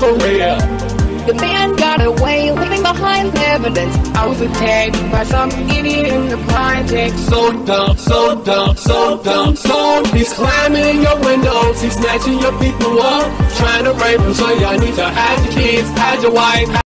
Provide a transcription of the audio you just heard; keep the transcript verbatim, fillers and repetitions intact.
for real. The man got away, leaving behind evidence. I was attacked by some idiot in the project. So dumb, so dumb, so dumb, so he's climbing in your windows, he's snatching your people up, trying to rape them. So y'all need to hide your kids, hide your wife.